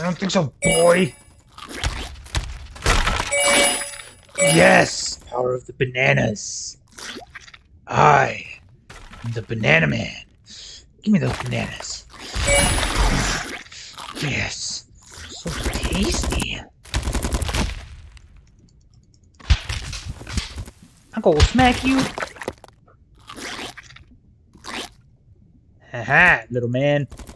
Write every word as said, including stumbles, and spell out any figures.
don't think so, boy. Yes! Power of the bananas. I am the banana man. Give me those bananas. Yes. So tasty. I'm gonna smack you. Haha, little man.